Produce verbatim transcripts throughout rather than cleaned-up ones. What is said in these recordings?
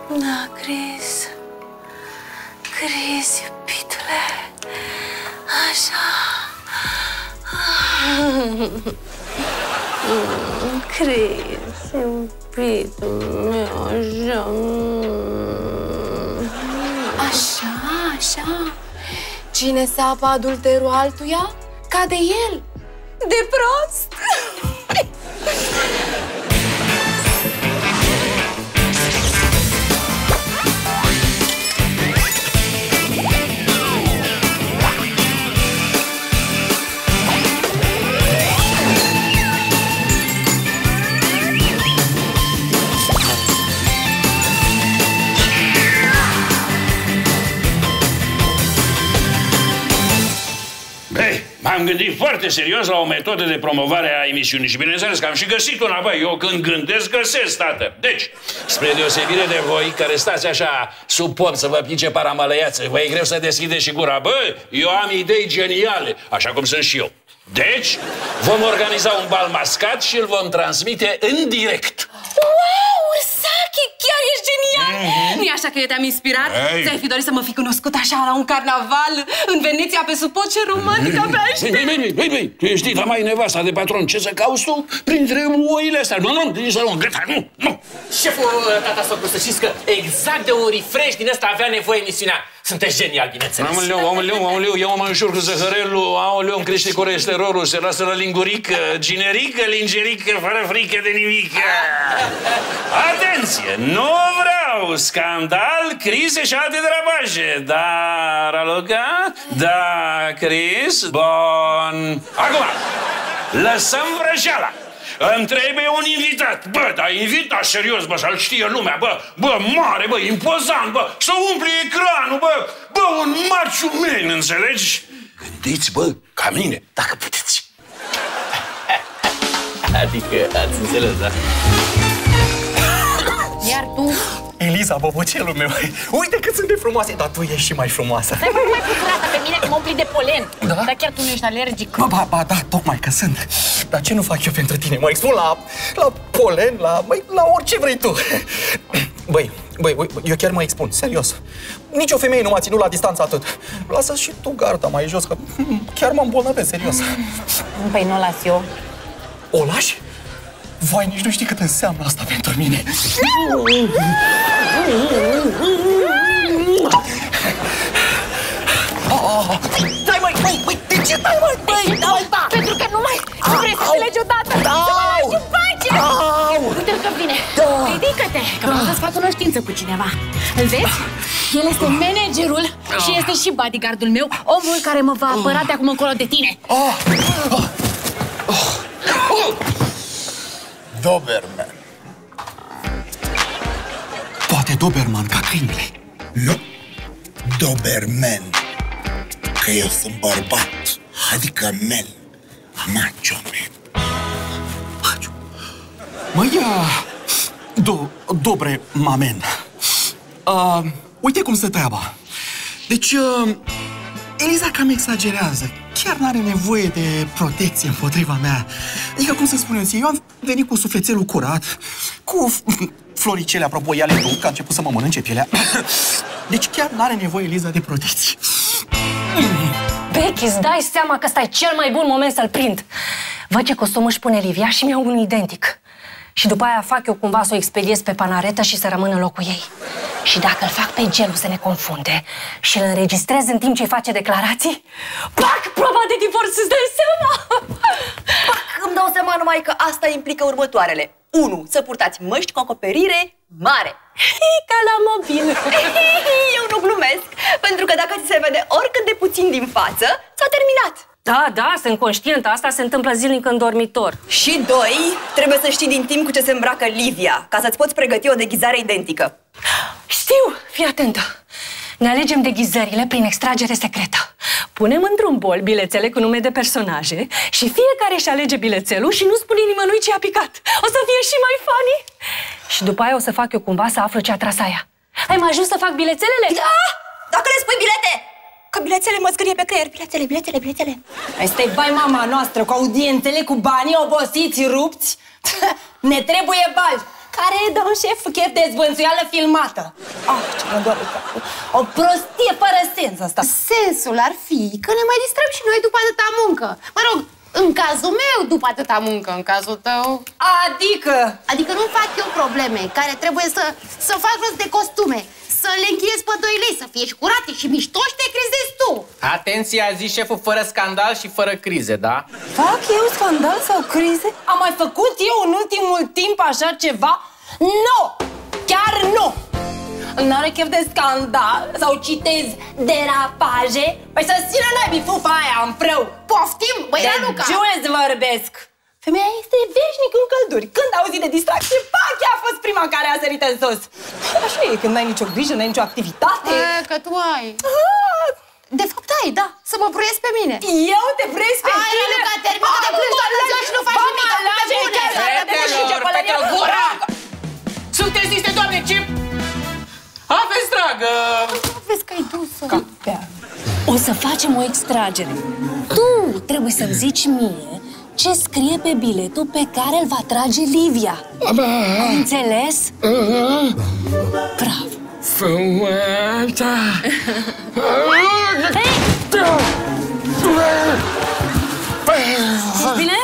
Da, Chris. Chris, iubitule. Așa. Chris, iubitul meu, așa. Așa, așa. Cine sapă adulterul altuia, cade el. De prost! M-am gândit foarte serios la o metodă de promovare a emisiunii și bineînțeles că am și găsit una, băi, eu când gândesc, găsesc, tată. Deci, spre deosebire de voi, care stați așa sub pom să vă pice paramălăiață, vă e greu să deschideți și gura, bă, eu am idei geniale, așa cum sunt și eu. Deci, vom organiza un bal mascat și îl vom transmite în direct. Wow, Ursache, chiar ești genial! Mm-hmm. Nu-i așa că eu te-am inspirat? Hey. Ți-ai fi dorit să mă fi cunoscut așa la un carnaval în Veneția pe sub pod? Ce romantic abia aștept! Băi, băi, băi, băi, tu ești la mai nevasta de patron, ce să cauți tu printre oile astea? Nu, nu, nici să nu, gata, nu, nu! Șeful, tata socru, să știți că exact de un refresh din ăsta avea nevoie emisiunea. Sunteți genial, bineînțeles. Aoleu, aoleu, aoleu, eu mă înjur cu zăhărelul, aoleu, îmi crește colesterolul, se lasă la lingurică, ginerică, lingerică, fără frică de nimic. Atenție, nu vreau scandal, crize și alte drabaje. Dar, aloca? Da, Chris? Bun. Acum, lăsăm vrăjeala. Îmi trebuie un invitat. Bă, dar invitat serios, bă, să-l știe lumea, bă, bă, mare, bă, impozant, bă, să umple ecranul, bă, bă, un maciu men, înțelegi? Gândiți, bă, ca mine, dacă puteți. Adică, ați înțeles, da? Iar tu? Eliza, bobocelul meu, uite cât sunt de frumoase, dar tu ești și mai frumoasă. Stai mai mai puțin asta pe mine, că mă umpli de polen. Da? Dar chiar tu nu ești alergic. Ba, ba, ba, da, tocmai că sunt. Dar ce nu fac eu pentru tine? Mă expun la, la polen, la, băi, la orice vrei tu. Băi, băi, băi, eu chiar mă expun, serios. Nici o femeie nu m-a ținut la distanță atât. Lasă și tu garda mai jos, că chiar mă îmbolnăvesc, serios. Păi nu o las eu. O lași? Vai, nici nu știi cât înseamnă asta pentru mine. Stai, măi, măi, măi, de ce stai, măi, măi, dai, da! Pentru că nu mai nu vrei să te legi odată, să mă lași în pace! Uite-l că vine! Ridică-te, că vreau să-ți fac cunoștință cu cineva. Îl vezi? El este managerul și este și bodyguardul meu, omul care mă va apăra de acum încolo de tine. Doberman. Poate Doberman ca câinile. Nu. Doberman. Că eu sunt bărbat. Adică men. Macho man. Macho. Măi, do, dobre mamen. Uh, uite cum stă treaba. Deci, uh, Eliza cam exagerează. Chiar n-are nevoie de protecție împotriva mea. Adică, cum să spun eu ție, eu am venit cu sufletelul curat, cu floricele, apropo, ia-le tu, că a început să mă mănânce pielea. Deci chiar n-are nevoie Eliza de protecție. Becky, îți dai seama că ăsta e cel mai bun moment să-l prind. Văd ce costum își pune Livia și mi-au unul identic. Și după aia fac eu cumva să o expediez pe panaretă și să rămân în locul ei. Și dacă îl fac pe gelul să ne confunde și îl înregistrez în timp ce face declarații, pac, proba de divorț, îți dai seama? Pac, îmi dau seama numai că asta implică următoarele. unu. Să purtați măști cu acoperire mare. Ca la mobil. Eu nu glumesc, pentru că dacă ți se vede oricât de puțin din față, s-a terminat. Da, da, sunt conștientă. Asta se întâmplă zilnic în dormitor. Și doi, trebuie să știi din timp cu ce se îmbracă Livia, ca să-ți poți pregăti o deghizare identică. Știu, fii atentă. Ne alegem deghizările prin extragere secretă. Punem într-un bol bilețele cu nume de personaje și fiecare își alege bilețelul și nu spune nimănui ce a picat. O să fie și mai funny. Și după aia o să fac eu cumva să aflu ce a tras aia. Ai mai ajuns să fac bilețelele? Da! Dacă le spui bilete! Că bilețele mă scrie pe creier. Bilețele, bilețele, bilețele. Asta e bai mama noastră, cu audiențele, cu banii obosiți, rupți. Ne trebuie bani. care dă un șef chef de zvânțuială filmată. Ah, ce mă doare capul. O prostie fără sens asta. Sensul ar fi că ne mai distrăm și noi după atâta muncă. Mă rog, în cazul meu, după atâta muncă, în cazul tău... Adică? Adică nu fac eu probleme care trebuie să, să fac rost de costume, să le închiriez pe doi lei, să fie și curate și mișto și te crizezi tu. Atenție, a zis șeful, fără scandal și fără crize, da? Fac eu scandal sau crize? Am mai făcut eu în ultimul timp așa ceva? Nu! Chiar nu! N-are chef de scandal sau citez derapaje? Păi să țină naibii fufa aia în frâu! Poftim, băi, Raluca! De îți vorbesc! Femeia este veșnic în călduri. Când auzi de distracție, pac, ea a fost prima care a sărit în sus. Așa e, când n-ai nicio grijă, n-ai nicio activitate. E, că tu ai. De fapt ai, da, să mă pruiesc pe mine. Eu te pruiesc pe tine? Hai, Raluca, termină de plâns toată ziua și nu faci nimic. Fetelor, fetelor, gura! Sunteți niște doamne, ce... Aveți dragă! Vezi că ai dus-o. O să facem o extragere. Tu trebuie să-mi zici mie ce scrie pe biletul pe care îl va trage Livia. Înțeles? Bravo! Frumoasa! Ești bine?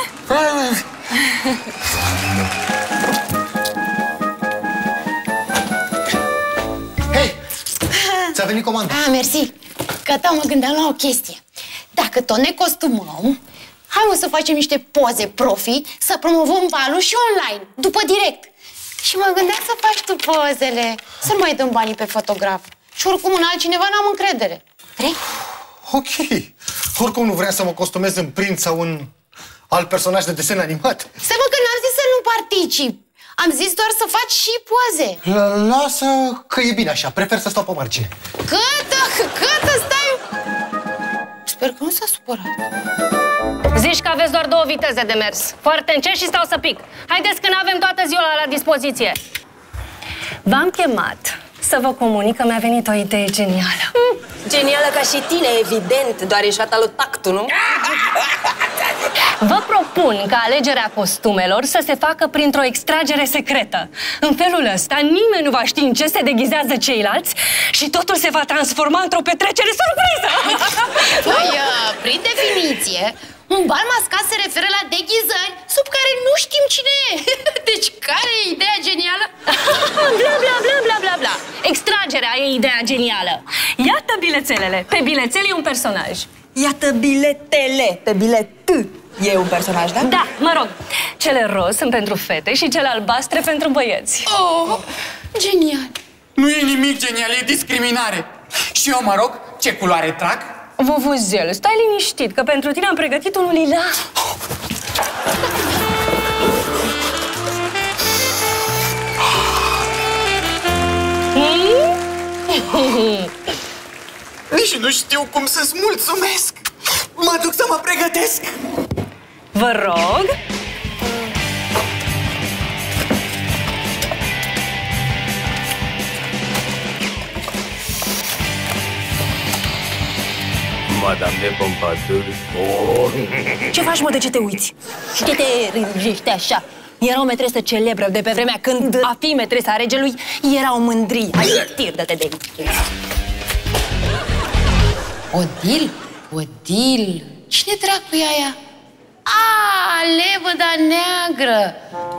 Hei! Ți-a venit comanda. Ah, mersi. Gata, mă gândeam la o chestie. Dacă tot ne costumăm, hai mă să facem niște poze profi, să promovăm valul și online, după direct. Și mă gândeam să faci tu pozele, să nu mai dăm banii pe fotograf. Și oricum în altcineva n-am încredere. Vrei? Ok. Oricum nu vreau să mă costumez în prinț sau în alt personaj de desen animat. Să mă, că n-am zis să nu particip. Am zis doar să faci și poze. Lasă că e bine așa, prefer să stau pe margine. Câtă, câtă, stai... Sper că nu s-a supărat. Zici că aveți doar două viteze de mers. Foarte încet și stau să pic. Haideți că n-avem toată ziua la dispoziție. V-am chemat să vă comunic că mi-a venit o idee genială. Mm, genială ca și tine, evident, doar ești lui tactul, nu? Vă propun ca alegerea costumelor să se facă printr-o extragere secretă. În felul ăsta, nimeni nu va ști în ce se deghizează ceilalți și totul se va transforma într-o petrecere surpriză! Păi, prin definiție, un bal mascat se referă la deghizări sub care nu știm cine e. Deci, care e ideea genială? Bla, bla, bla, bla, bla, bla. Extragerea e ideea genială. Iată bilețelele. Pe bilețel e un personaj. Iată biletele, pe bilet e un personaj, da? Da, mă rog. Cele roz sunt pentru fete și cele albastre pentru băieți. Oh, genial! Nu e nimic genial, e discriminare. Și eu mă rog, ce culoare trag? Vuvuzel, stai liniștit, că pentru tine am pregătit unul lila. Nici nu știu cum să-ți mulțumesc. Mă duc să mă pregătesc. Vă rog. Madame de Pompadour. Oh. Ce faci, mă, de ce te uiți? Și de te rânjești așa? Era o metresă celebră de pe vremea când a fi metresa regelui era o mândrie. Hai, tir-dă-te de aici. Odil? Odil? Cine dracu e aia? A, lebăda neagră!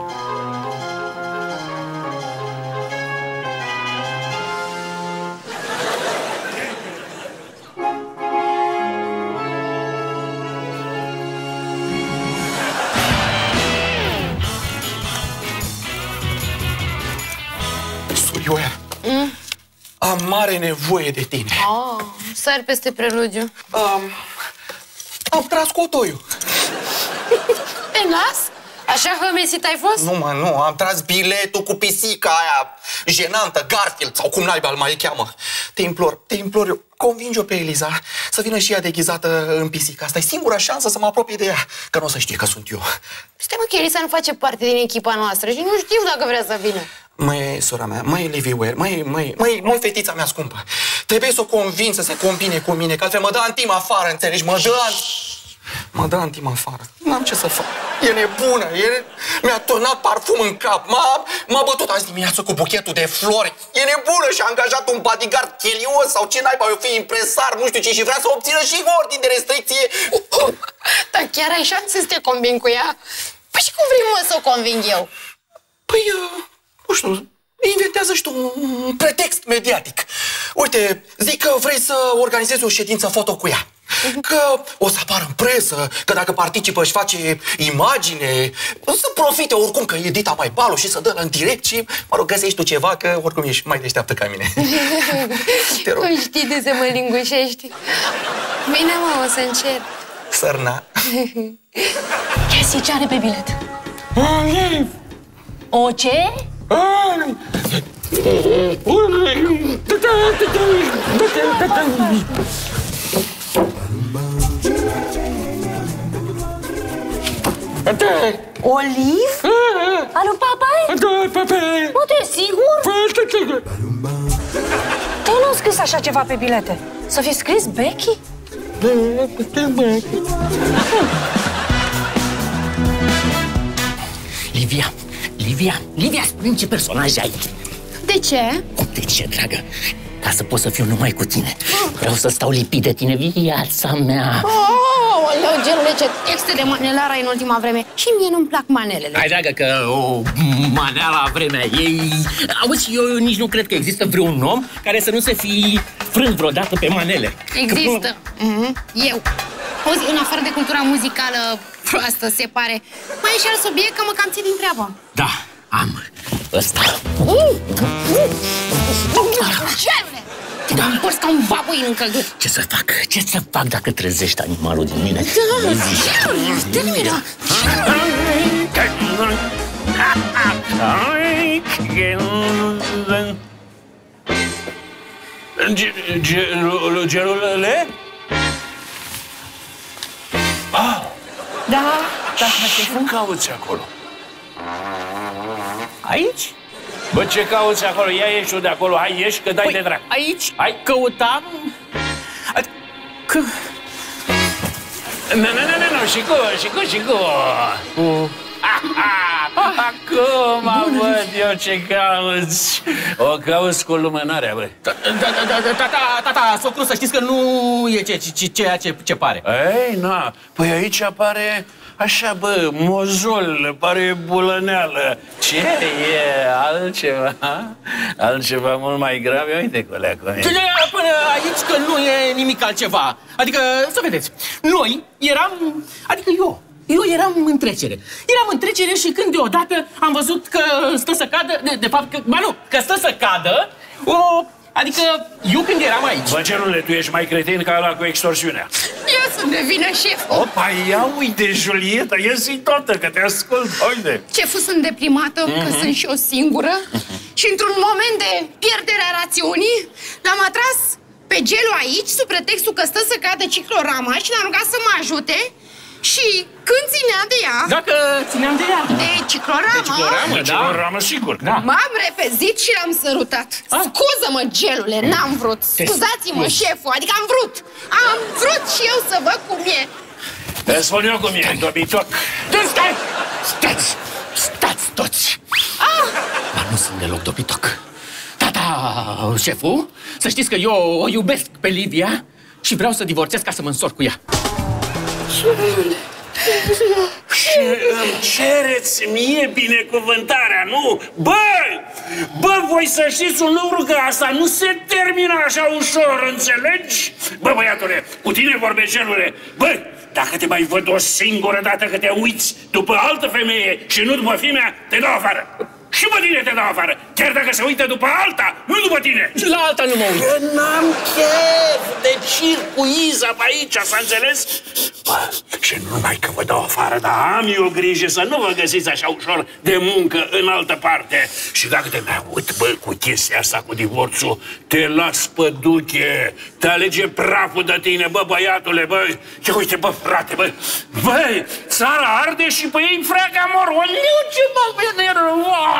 Surioara, mm? am mare nevoie de tine. Oh, sari peste preludiu. Um, am tras cotoiul. Pe nas? Așa hămesit ai fost? Nu, mă, nu, am tras biletul cu pisica aia jenantă, Garfield, sau cum naiba îl mai cheamă. Te implor, te implor eu, convinge-o pe Eliza să vină și ea deghizată în pisica. Asta e singura șansă să mă apropii de ea, că nu o să știe că sunt eu. Stai, mă, că Elisa nu face parte din echipa noastră și nu știu dacă vrea să vină. Măi, sora mea, măi, Livy Ware, măi, măi, măi, măi, fetița mea scumpă. Trebuie să o convin să se combine cu mine, că altfel mă dă în timp afară, înțelegi? Mă dă în... mă dă antima afară. N-am ce să fac. E nebună, e... mi-a turnat parfum în cap. M-a bătut azi dimineață cu buchetul de flori. E nebună și a angajat un bodyguard chelios sau ce naiba, eu fi impresar, nu știu ce, și vrea să obțină și ordin de restricție. Dar chiar ai șanse să te conving cu ea? Păi și cum vrei, mă, să o conving eu? Păi, nu știu, inventează și tu un pretext mediatic. Uite, zic că vrei să organizezi o ședință foto cu ea. Că o să apară în presă, că dacă participă își face imagine, să profite oricum că e Dita mai balu și să dă în direct și, mă rog, găsești tu ceva, că oricum ești mai deșteaptă ca mine. Te rog. Tu știi de să mă lingușești. Bine, mă, o să încerc. Sărna. Cassie, ce are pe bilet? O ce? Oliv? Alu papai? Da, papai. Nu, tu e sigur? Foarte sigur. Tu nu ai scris așa ceva pe bilete? Să fi scris Becky? Livia, Livia, Livia, spune-mi ce personaj ai. De ce? De ce, dragă? Ca să pot să fiu numai cu tine. Vreau să stau lipit de tine, viața mea. Oh, oleu, gelule, ce texte de manelară ai în ultima vreme. Și mie nu-mi plac manelele. Hai, dragă, că o maneala vremea ei... Auzi, eu nici nu cred că există vreun om care să nu se fi frânt vreodată pe manele. Există. Mm-hmm. Eu. Auzi, în afară de cultura muzicală proastă, se pare, mai e și alt subiect, că mă cam ții din treabă. Da, am. Ăsta. Gelule! Te da. împărți ca un babuin în căldură. Ce să fac? Ce să fac dacă trezești animalul din mine? Da, dă-mi mine! Gelulele? Ah! Da, da, ce cauți acolo? Aici? Bă, ce cauți acolo? Ia ieși de acolo, hai ieși că dai păi, de drac. Aici hai. Căutam... Că... Nu, nu, nu, nu, și cu, și cu, și cu... Uh. Acum văd eu ce cauți. O cauți cu lumânarea, băi. Tata, tata, socru, să știți că nu e ceea ce pare. Ei, na, păi aici apare... Așa, bă, mozol, pare bulăneală. Ce e? Altceva? Altceva mult mai grav? Uite, colea, cum e. Până aici că nu e nimic altceva. Adică, să vedeți, noi eram... Adică eu, eu eram în trecere. Eram în trecere și când deodată am văzut că stă să cadă... De, de fapt, că, ba nu, că stă să cadă o... Adică, eu când eram aici... Bă, Gelule, tu ești mai cretin ca ăla cu extorsiunea. Eu sunt de vină, șeful. Opa, ia uite, Julieta, iesi toată, că te ascult, uite. Șeful, sunt deprimată, mm-hmm. că sunt și eu singură. Și într-un moment de pierdere a rațiunii, l-am atras pe Gelu aici, sub pretextul că stă să cadă ciclorama și l-am rugat să mă ajute. Și când ținea de ea... Dacă țineam de ea. De ciclorama... De ciclorama, da. ciclorama, sigur. Da. M-am repezit și l-am sărutat. Ah. Scuză-mă, Gelule, n-am vrut. Scuzați-mă, șeful, adică am vrut. Am vrut și eu să văd cum e. Spun eu cum e, dobitoc. Stai! Stați! Stați toți! Ah. Dar nu sunt deloc dobitoc. Tata, șeful, să știți că eu o iubesc pe Livia și vreau să divorțez ca să mă însor cu ea. Și îmi cereți mie binecuvântarea, nu? Bă! Bă, voi să știți un lucru, că asta nu se termină așa ușor, înțelegi? Bă, băiatule, cu tine vorbește, Gelule. Bă, dacă te mai văd o singură dată că te uiți după altă femeie și nu după fimea, te dau afară. Și pe tine te dau afară, chiar dacă se uită după alta, nu după tine. La alta nu mă uit. Că n-am chef de circ cu Iza pe aici, s-a înțeles? Bă, și nu numai că vă dau afară, dar am eu grijă să nu vă găsiți așa ușor de muncă în altă parte. Și dacă te mai uit, bă, cu chestia asta, cu divorțul, te las pe duche, te alege praful de tine, bă, băiatule, bă. Ia uite, bă, frate, bă, bă, țara arde și pe ei freaca mor, o liuce, bă, pe nervoc.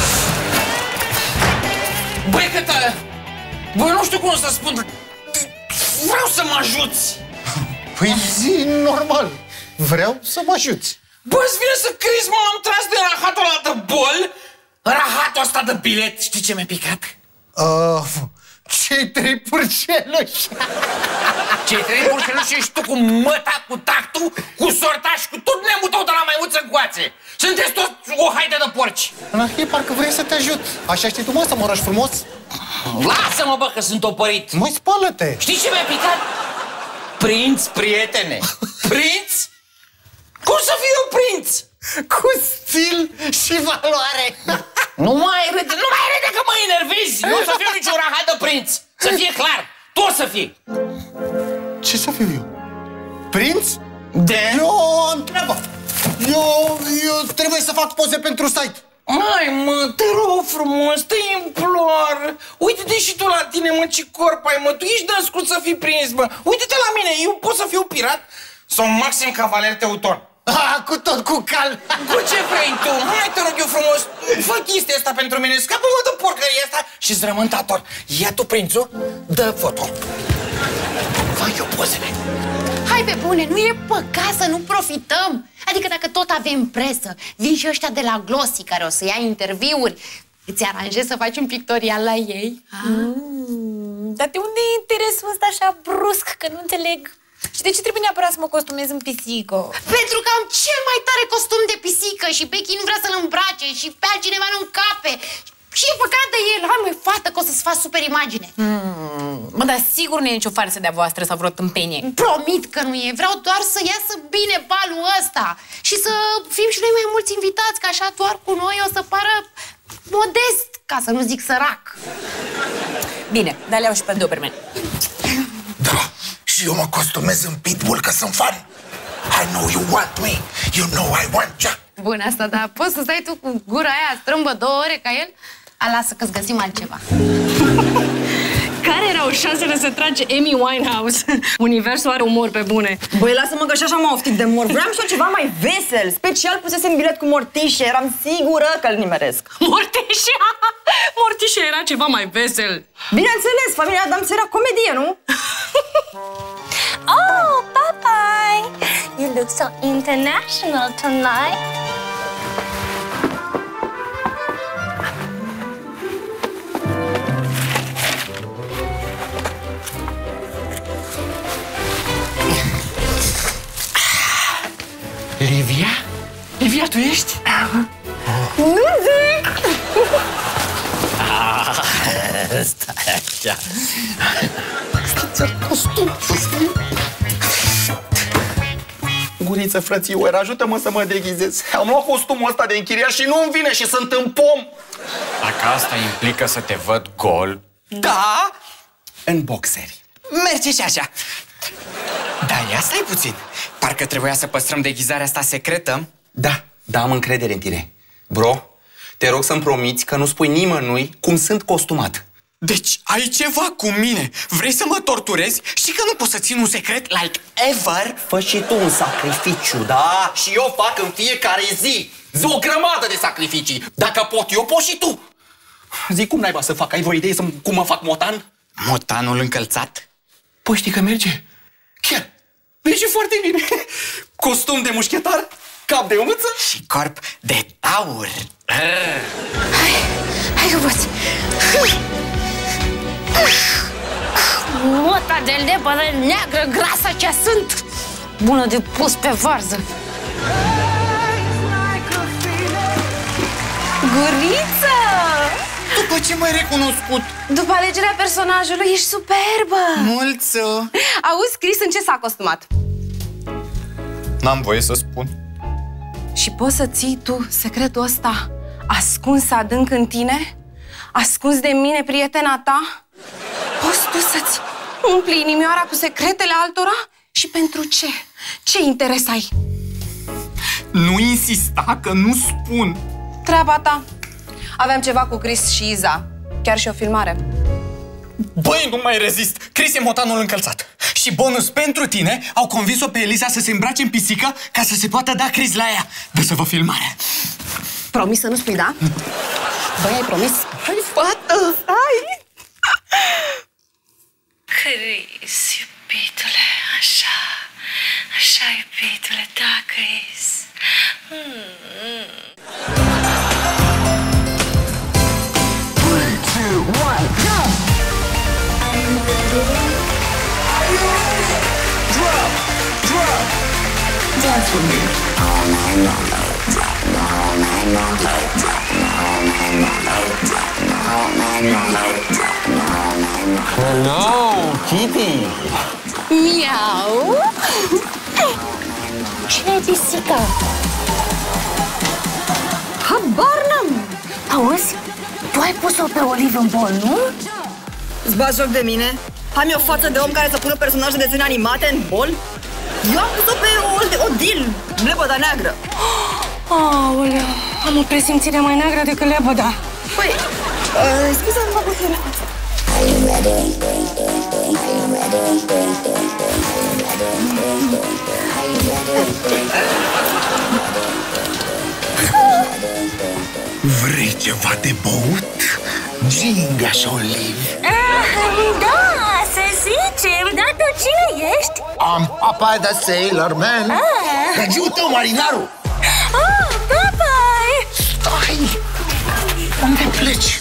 Băi, că ta... Bă, nu știu cum să spun. Vreau să mă ajuți. Păi zi normal. Vreau să mă ajuți. Bă, îți vine să crezi, mă, am tras de rahatul ăla de bol? Rahatul ăsta de bilet, știi ce mi-a picat? Uh, cei trei purceluși. Cei trei purceluși ești tu cu măta, cu tactul, cu sorta și cu tot neamul tău de la maimuță în coațe. Sunteți toți o haidă de porci. Anahie, parcă vrei să te ajut. Așa știi tu, mă, să mă rogi frumos? Lasă-mă, bă, că sunt opărit. Măi, spală-te. Știi ce mi-a picat? Prinț, prietene. Prinț? Cum să fiu eu prinț? Cu stil și valoare. Nu mai râde, nu mai râde că mă enervezi. Nu o să fiu niciun rahat de prinț. Să fie clar, tu o să fii. Ce să fiu eu? Prinț? De? Eu o întreabă. Eu, eu trebuie să fac poze pentru site. Hai, mă, te rog frumos, te implor. Uite-te și tu la tine, mă, ce corp ai, mă. Tu ești născut să fii prins, mă. Uite-te la mine, eu pot să fiu pirat sau maxim cavaler teuton. Ah, cu tot cu cal. Cu ce vrei tu? Hai, te rog eu frumos, fă chestia asta pentru mine, scapă-mă de porcăria asta și-ți rămân dator. Ia tu, prințul, dă foto. Fă eu pozele. Hai pe bune, nu e păcat să nu profităm. Adică dacă tot avem presă, vin și ăștia de la Glossy care o să ia interviuri. Îți aranjezi să faci un pictorial la ei? Mm, dar de unde e interesul ăsta așa brusc, că nu înțeleg? Și de ce trebuie neapărat să mă costumez în pisică? Pentru că am cel mai tare costum de pisică și Becky nu vrea să-l îmbrace și pe altcineva nu încape. Și e păcat de el. Hai, măi, fată, că o să-ți faci super imagine. Mm, mă, dar sigur nu e nicio farsă de-a voastră sau vreo tâmpenie. Promit că nu e. Vreau doar să iasă bine balul ăsta și să fim și noi mai mulți invitați, că așa doar cu noi o să pară modest, ca să nu zic sărac. Bine, dar le-au și pe Doberman. Da, și eu mă costumez în pitbull că sunt fan. I know you want me, you know I want you. Bun, asta, dar poți să stai tu cu gura aia strâmbă două ore ca el? A, lasă că-ți găsim altceva. Care erau șansele să trage Amy Winehouse? Universul are umor pe bune. Băi, lasă-mă că și așa m-am oftit de mor. Vreau și eu ceva mai vesel. Special pusesem bilet cu Mortișe. Eram sigură că-l nimeresc. Mortișe? Mortișe era ceva mai vesel. Bineînțeles, familia Adams era comedie, nu? Oh, bye-bye! You look so international tonight. Livia? Livia, tu ești? Nu zic! Ah, stai așa. Costum. Guriță, frățioare, ajută-mă să mă deghizez. Am luat costumul ăsta de închiriat și nu-mi vine și sunt în pom. Dacă asta implică să te văd gol... Da, în boxeri. Merge și așa. Dar ia stai puțin. Parcă trebuia să păstrăm deghizarea asta secretă. Da, da, am încredere în tine. Bro, te rog să-mi promiți că nu spui nimănui cum sunt costumat. Deci ai ceva cu mine. Vrei să mă torturezi? Și că nu pot să țin un secret like ever? Fă și tu un sacrificiu, da? Și eu fac în fiecare zi o grămadă de sacrificii. Dacă pot eu, poți și tu. Zic, cum naiba să fac? Ai vreo idee să, cum mă fac motan? Motanul încălțat? Păi știi că merge. Chiar, merge foarte bine. Costum de mușchetar, cap de umăță și corp de taur. Hai, hai că poți. Mota de lepădă neagră, grasă ce sunt. Bună de pus pe varză. Guriță! După ce m-ai recunoscut? După alegerea personajului, ești superbă! Mulțu! Auzi, Chris, în ce s-a costumat? N-am voie să spun. Și poți să ții tu secretul ăsta ascuns adânc în tine? Ascuns de mine, prietena ta? Poți tu să-ți umpli inimioara cu secretele altora? Și pentru ce? Ce interes ai? Nu insista că nu spun. Treaba ta. Aveam ceva cu Chris și Iza. Chiar și o filmare. Băi, nu mai rezist! Chris e motanul încălțat. Și bonus pentru tine, au convins-o pe Eliza să se îmbrace în pisică ca să se poată da Chris la ea. Dă să vă filmarea. Promis să nu spui, da? Băi, ai promis? Hai, fată! Hai! Chris, iubitule, așa, așa, iubitule, da, Dance with me. Hello, Kitty! Miau! Cine e pisica? Habar n-am! Auzi, tu ai pus-o pe Olive în bol, nu? Îți bagi joc de mine? Am eu față de om care să pună personaje de desene animate în bol? Eu am pus-o pe o, o deal, lebăda neagră. Aoleu, am o presimțire mai neagră decât lebăda. Păi, uh, scuze-mi, mă puțin. Vrei ceva de băut? Ginga și Olive. Da, să zicem, dar tu cine ești? Am Popeye the Sailor Man. Gagiul tău, marinarul. Ah, Popeye! Stai! Unde pleci?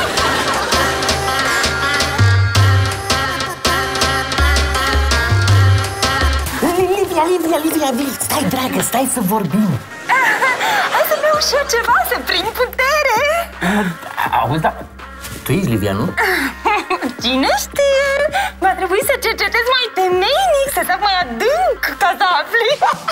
Livia, Livia, Livia, Livia, stai, dragă, stai să vorbim. Hai să beau și eu ceva, să prind putere. Auzi, dar tu ești Livia, nu? Cine știe? Va trebui să cercetez mai temeinic, să fac mai adânc, ca să afli.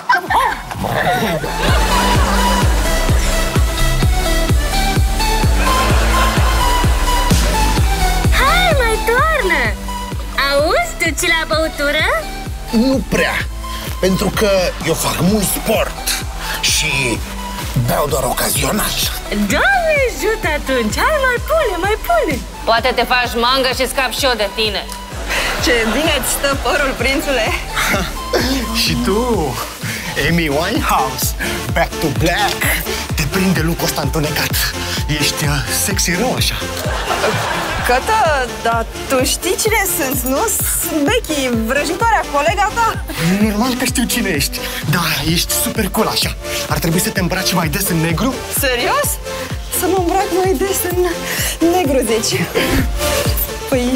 Hai, mai toarnă! Auzi, tu ce la băutură? Nu prea, pentru că eu fac mult sport și beau doar ocazional. Doamne ajută atunci! Hai, mai pune, mai pune! Poate te faci mangă și scap și eu de tine. Ce bine îți stă părul, prințule! Și tu, Amy Winehouse, Back to Black, te prinde lucrul ăsta întunecat. Ești uh, sexy rău așa. Cătă, dar tu știi cine sunt, nu? Becky, vrăjitoarea, colega ta. Normal că știu cine ești. Da, ești super cool așa. Ar trebui să te îmbraci mai des în negru? Serios? Să mă îmbrac mai des în negru, zici? Păi...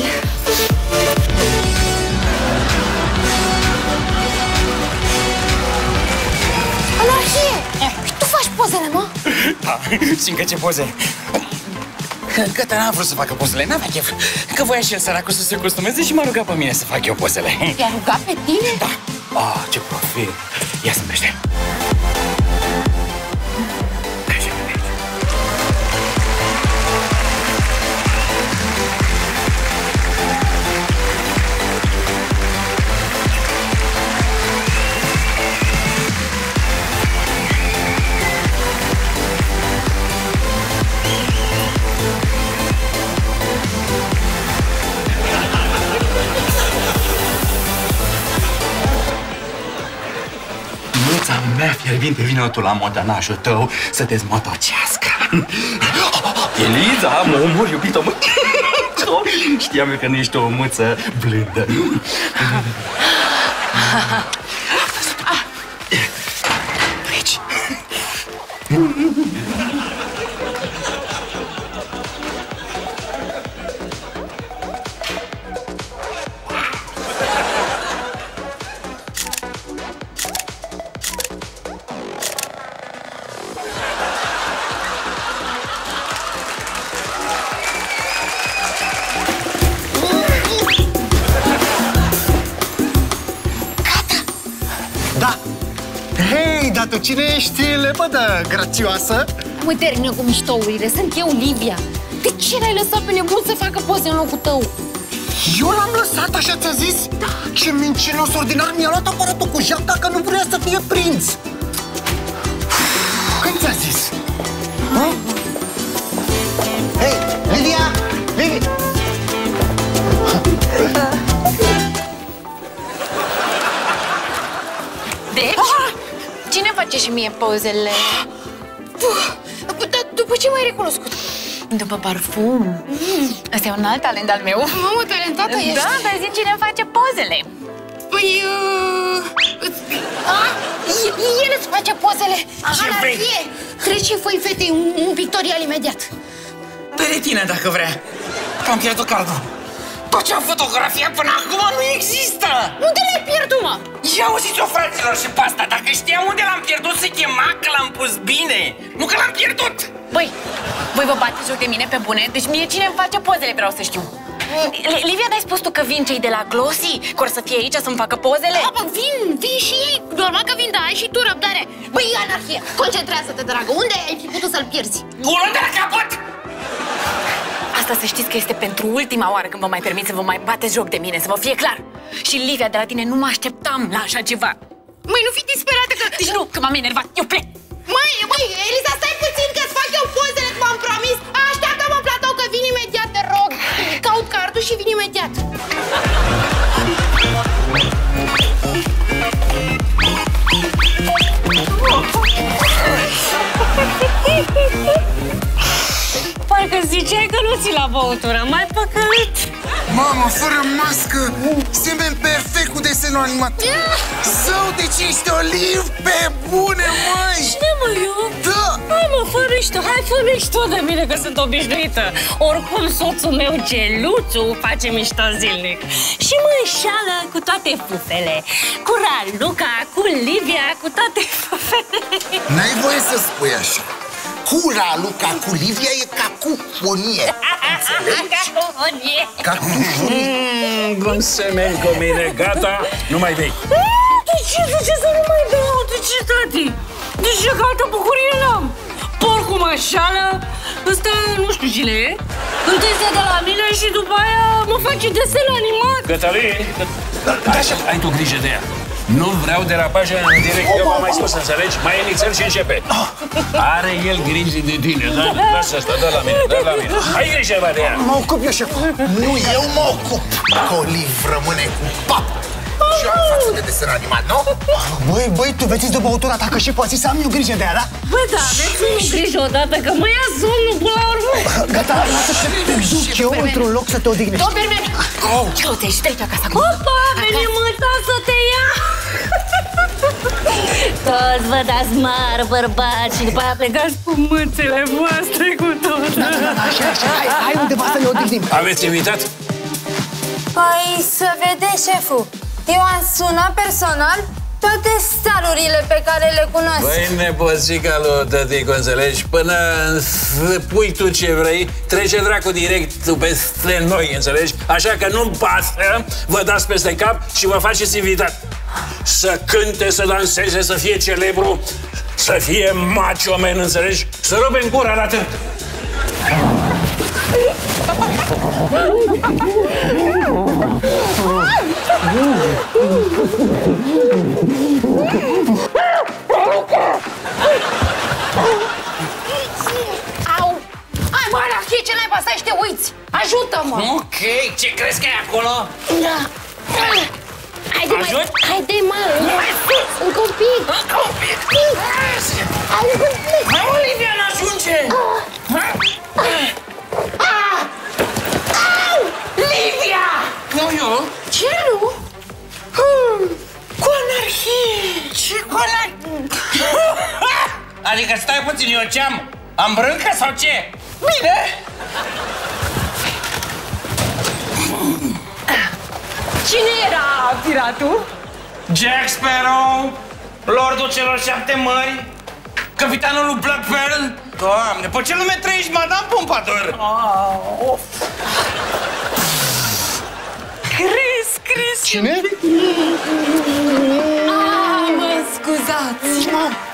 Anarhie! Tu faci pozele, mă? Da, și încă ce poze. Cătă n-a vrut să facă pozele, n-avea chef. Că voia și el săracul să se costumeze și m-a rugat pe mine să fac eu pozele. Te-a rugat pe tine? Da. Ah, ce profil. Ia să-mi pește. Mea fierbinte, vine tu la modanașul tău să te zmotocească. Eliza, mă omor, iubito, mă. Știam eu că nu ești o omuță blândă. Treci. Da! Hei, dar tu cine ești, lepădă grațioasă? Mă termină cu miștourile, sunt eu, Livia. De ce l-ai lăsat pe nebun să facă poze în locul tău? Eu l-am lăsat, așa ți-a zis? Da. Ce mincinos ordinar, mi-a luat aparatul cu janta că nu vrea să fie prins. Când ți-a zis? Ha? Hei, Livia! Livia! Deci? Cine face și mie pozele? Dar după ce m-ai recunoscut? După parfum. Mm. Asta e un alt talent al meu. Mamă, talentată ești. Da, dar zi cine face pozele. Păi... Uh... A? El îți face pozele. Ce vrei? Treci și fă-i fetei un, un pictorial imediat. Pe tine, dacă vrea. Că am pierdut cardul. Tot ce am fotografiat până acum nu există! Unde l-ai pierdut, mă? Ia auziți-o, fraților, și pe asta. Dacă știam unde l-am pierdut, se chema că l-am pus bine, nu că l-am pierdut. Băi, voi vă bateți joc de mine pe bune? Deci mie cine îmi face pozele, vreau să știu. Livia, n-ai spus tu că vin cei de la Glossy? Că or să fie aici să-mi facă pozele? Da, bă, vin, vin și ei. Normal că vin, dar ai și tu răbdare. Băi, anarhie, concentrează-te, dragă. Unde ai fi putut să-l pierzi? Gulul de la capăt! Asta să știți că este pentru ultima oară când vă mai permit să vă mai bateți joc de mine, să vă fie clar. Și Livia, de la tine nu mă așteptam la așa ceva. Măi, nu fi disperată că... Deci nu, că m-am enervat, eu plec. Măi, măi, Eliza, stai puțin că-ți fac eu pozele cum am promis. Așteaptă-mă în platou că vin imediat, te rog. Caut cardul și vin imediat. Parcă ziceai că nu ți la băutură, mai păcălit. Mamă, fără mască, semeni perfect cu desenul animat. Zău, deci ești Oliv pe bune, măi! Cine, mă, eu? Da! Hai, mă, fă mișto, hai, fă mișto de mine că sunt obișnuită. Oricum, soțul meu, Geluțu, face mișto zilnic. Și mă înșală cu toate fufele. Cu Raluca, cu Livia, cu toate fufele. N-ai voie să spui așa. Cu Raluca, cu Livia e cacofonie. Cacofonie. Cacofonie. Bun semeni cu mine, gata, nu mai bei. De ce? De ce să nu mai beau? De ce, tati? De ce? Că altă bucurie n-am. Porcul mă șală, ăsta nu știu cine e. Întâi se dă la mine și după aia mă face desen animat. Cătălin, așa, ai tu grijă de ea. Nu vreau derapaje în direct, eu v-am mai spus, înțelegi? Mai e nițel și începe. Are el grijă de tine, da? Lasă asta, dă la mine, dă la mine. Ai grijă, bă, de ea. Mă ocup eu, șef. Nu, eu mă ocup. Că Oliv rămâne cu pap. Și eu am față de desen animat, nu? Băi, băi, tu veți de băutura ta, că și poate să am eu grijă de ea, da? Băi, da, aveți un grijă odată, că mă ia somnul până la urmă. Gata, lasă să te duc eu într-un loc să te odihnești. Doberman! Ce uite, și trece acasă acum. Opa, veni măta să te ia. Toți vă dați mari bărbați și după aia plecați cu mâțele voastre cu tot. Da, da, da, așa, așa, hai, hai undeva să ne odihnim. Aveți invitat? Păi, să vedeți, șeful. Eu am sunat personal toate starurile pe care le cunosc. Băi, nepoțica lui tăticu, înțelegi? Până pui tu ce vrei, trece dracu direct peste noi, înțelegi? Așa că nu-mi pasă, vă dați peste cap și vă faceți invitat. Să cânte, să danseze, să fie celebru, să fie macho man, înțelegi? Să rupem gura la târt. Au! Hai, mă, anarhie, ce naiba, stai și te uiți! Ajută-mă! Ok, ce crezi că e acolo? Da. Haide, mai, haide, mă, mai sus, încă un pic! Încă un pic! Hai, încă un pic! Hai, Olivia, n-ajunge! Au! Livia! Nu, eu? Ce nu? Cu anarhie! Ce cu anarhie? Adică stai puțin, eu ce-am? Am brâncă sau ce? Bine! Cine era piratul? Jack Sparrow, Lordul celor șapte mări, capitanul lui Black Pearl. Doamne, pe ce lume trăiești, Madame Pompadour? Oh, Chris, Chris! Cine? Ah, mă scuzați!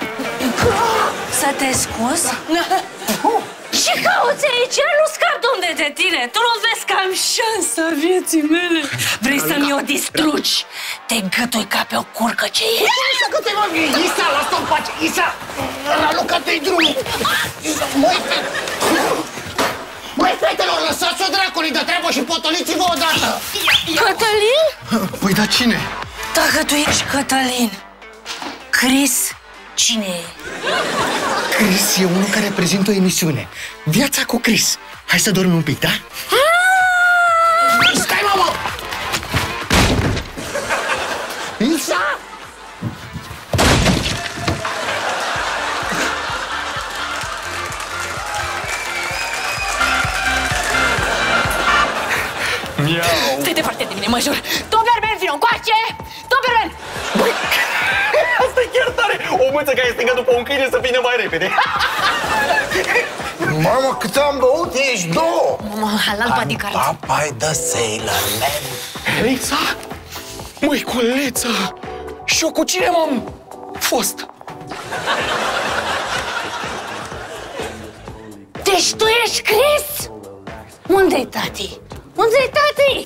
Să te scuzi? Ce cauți aici? Nu scap unde de tine. Tu nu vezi că am șansa vieții mele. Vrei să-mi o distrugi? Te gătui ca pe o curcă ce e. Isa, că te mă Isa, lasă-o-mi pace! Isa! Raluca, dă-i drumul! Măi, fe... Măi, fetelor, lăsați-o dracului de treabă și potoliți-vă odată! Cătălin? Păi, dar cine? Dacă tu ești Cătălin, Chris, cine e? Chris e unul care prezintă o emisiune. Viața cu Chris. Hai să dormim un pic, da? Stai, mamă! Isa! Stai departe de mine, mă jur! Doberman, vino încoace! Doberman! Băi, asta e chiar tare! O mâță care strigă după un câine să vină mai repede. Mamă, cât am băut, ești două! Mama, halal bodyguard. Papa e the sailor man. Elița? Măiculeța! Și eu cu cine m-am fost? Deci tu ești Chris? Unde-i tati? Unde-i tati?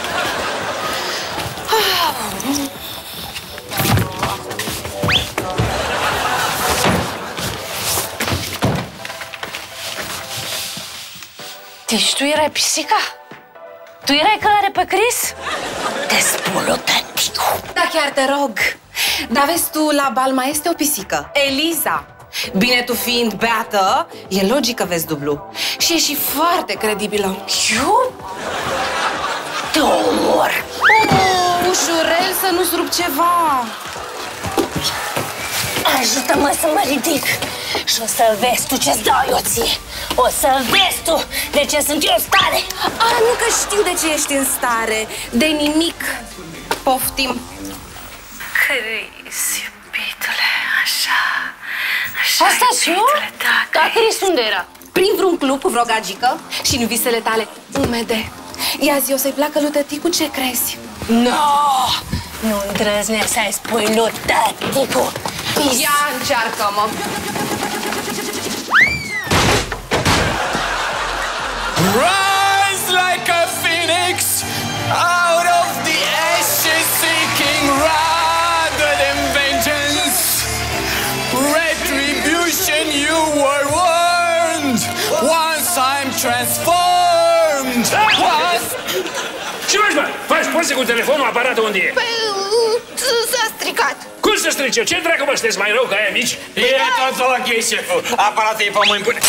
Deci tu erai pisica? Tu erai călare pe Chris? Te spulă, tăticu! Da, chiar te rog. Dar vezi tu, la bal mai este o pisică, Eliza. Bine, tu fiind beată, e logic că vezi dublu. Și e și foarte credibilă. Eu? Te omor! Oh, ușurel să nu-ți rup ceva. Ajută-mă să mă ridic și o să vezi tu ce-ți dau eu ție. O să vezi tu de ce sunt eu în stare. A, nu că știu de ce ești în stare. De nimic. Poftim. Chris, iubitule, așa... Așa, asta și eu? Da, Chris unde era? Prin vreun club cu vreo gagică și în visele tale umede. Ia zi, o să-i placă lui tăticu, ce crezi? No! Nu îndrăznesc să-i spui lui tăticu. Ia încearcă-mă. Rise like a phoenix out of the ashes, seeking rather than vengeance. Retribution, you were warned. Once I'm transformed. Once... Ce faci, bă? Faci poze cu telefonul, aparatul unde e? Păi, s-a stricat. Cum să strice? Ce dracu, bă, sunteți mai rău ca aia mici? E totul ok, șeful. Aparatul e pe mâini bune.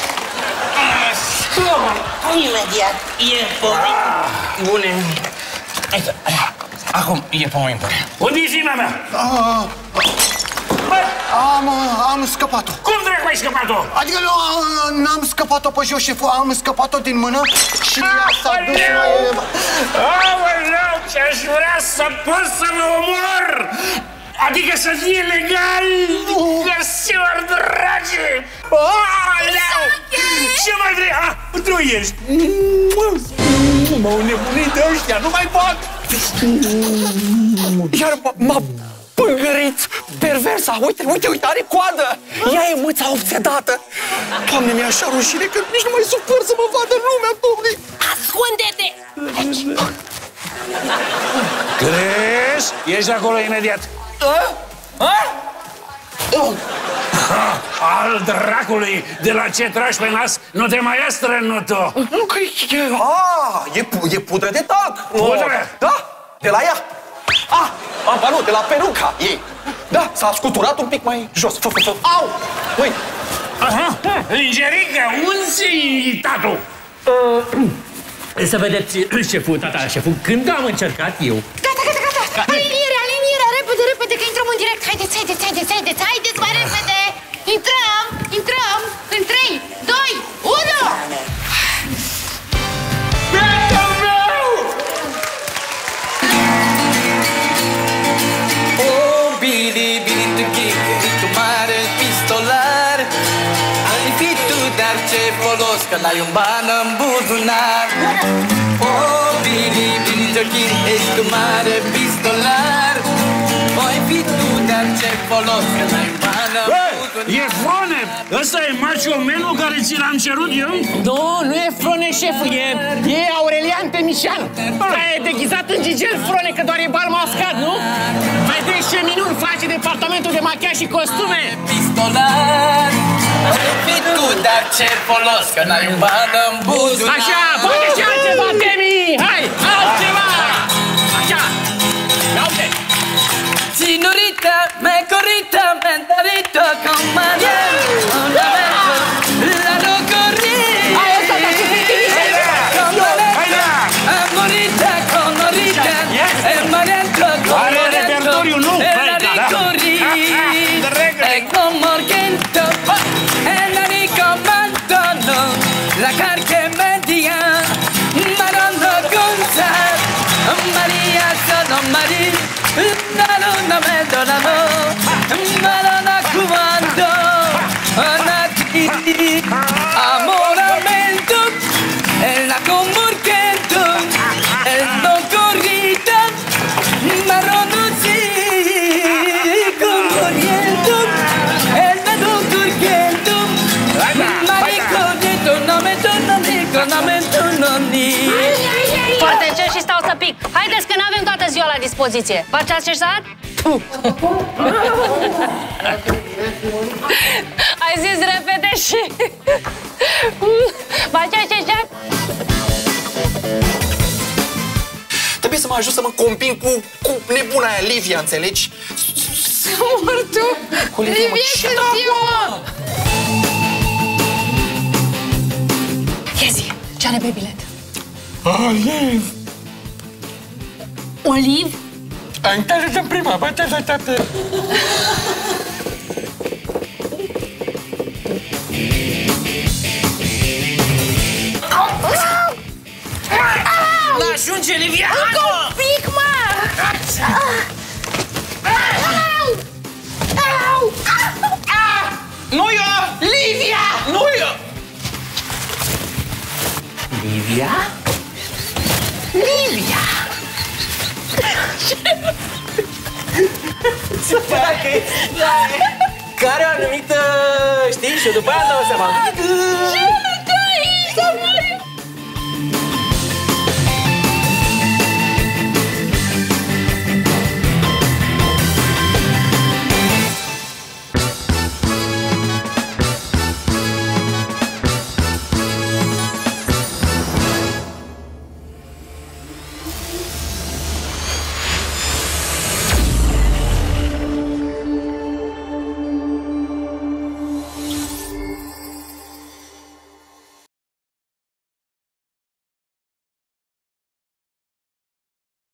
Imediat, e pe mâini bune. Acum e pe mâini bune. Unde-i fina mea? Am, am scăpat-o. Cum dracu ai scăpat-o? Adică nu, n-am scăpat-o pe jos, șeful, am scăpat-o din mână și ea s-a dus mai eleva. Aoleu, ce-aș vrea să pot să mă omor! Adică să fie legal! Găsior, dragi! Aoleu! Ce mai vrei? Ah, tu ești! M-au nebunit ăștia, nu mai pot! Iar m-a pângărit perversa! Uite, uite, uite, are coadă! Ea e mâța obsedată! Doamne, mi-e așa rușine că nici nu mai supăr să mă vadă lumea, domnule! Ascunde-te! Chris, ești acolo imediat! Al dracului, de la ce tragi pe nas, nu te mai ia strănutul! Nu, că e... A, e, e pudră de talc! Pudră? Da, de la ea! Ah, ba nu, de la peruca ei! Da, s-a scuturat un pic mai jos. Fă, fă, fă. Au! Uite! Aha, Ingerică, unde-i tatu? Să vedeți, șeful, tata, șeful, când am încercat eu... Gata, gata, gata! Aliniere, aliniere, repede, repede, că intrăm în direct! Haideți, haideți, haideți, haideți, haideți mai repede! Intrăm, intrăm în trei, doi, unu! Oh, Billy, Billy tu ghic, tu mare pistolar. Ai fi tu, dar ce folos, că n-ai un ban în buzunar. Oh, Billy, Billy tu ghic, ești tu mare pistolar. Ai fi tu, dar ce folos, că n-ai un ban în buzunar. E Frone! Ăsta e Macho Man-ul care ți l-am cerut eu? Nu, nu e Frone, șeful, e, e Aurelian Temișan. Ăla e deghizat în Gigel Frone, că doar e bal mascat, nu? Vedeți ce minuni face departamentul de machiaj și costume? Pistolar. Ai fi tu, dar ce folos, că n-ai un ban în buzunar. Așa, bate și altceva, Temi! Hai, altceva! Așa, ia uite! Signorita, me corrita, mentalito, con Mariel. Una vez la recorrí. Hai, ăsta te-a sufrit inițial! Con Mariel, amorita, con Morita, el Mariento, con Morento, la recorrí. E con Morgento, e la ricomandano, la carche media, Marondo, Nalonamento, nano, nalona comando, nati, amoramento, el la comburquento, el no corrita, marronuzi, comburquento, el no corrento, maricorrento, no me torno nico, no me torno nico. Foarte cer și stau să pic. Haideți că n-avem toată ziua la dispoziție. V-ați așezat? Ai zis repede și... V-ați așezat? Trebuie să mă ajut să mă combin cu, cu nebuna aia, Livia, înțelegi? Să mor tu! Cu Livia, mă, ce dracu! Ia zi, ce are pe bilet? Oliv! Oliv? Ai intrat în prima, bate la tată! N-ajunge, Livia! Încă un pic, mă! Nu eu! Livia! Nu eu! Livia? Livia! Se pare că e care o anumită, știi, și după aia îmi dau seama.